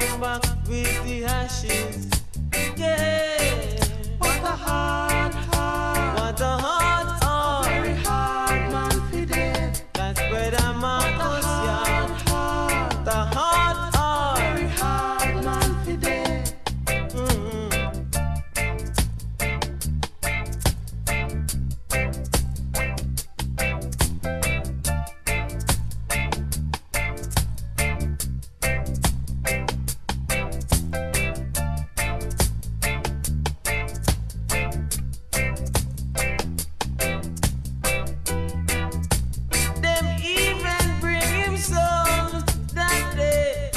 come back with the ashes. Yeah. What a hard, What a hard, very hard man for dead. That's Brother Marcus, yeah. Hard, The hard, very hard man for dead. Them even bring him soul that day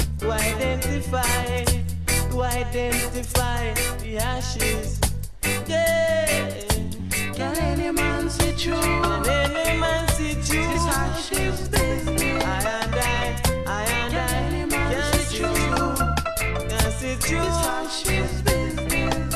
to identify the ashes. Yeah. Can any man see through And any man see through this ashes business? I and Can any I man can see see through through, can see through. this ashes business?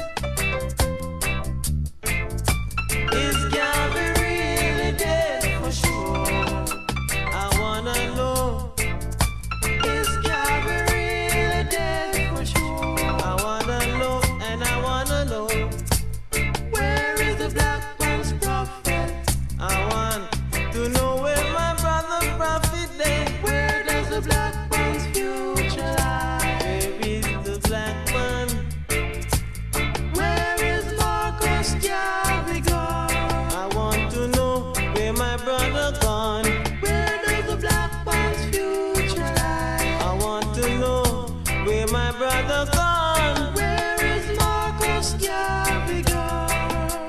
Is Calvary really dead for sure? I wanna know. Is Calvary really dead for sure? I wanna know, and I wanna know. Where is the black man's prophet? I want to know where my brother prophet lay. Where does the black man's future lie? Where is the black man? Where is Marcus Garvey gone? I want to know where my brother gone. Where does the black man's future lie? I want to know where my brother gone. Where is Marcus Garvey gone?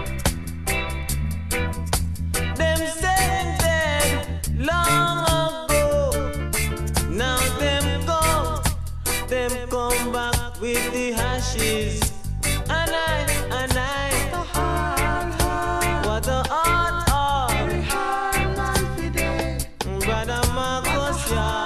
Them say him dead long ago. Now them come back with the ashes. And I, The hard, what a hard, very hard man for dead. Brother Marcus, yeah.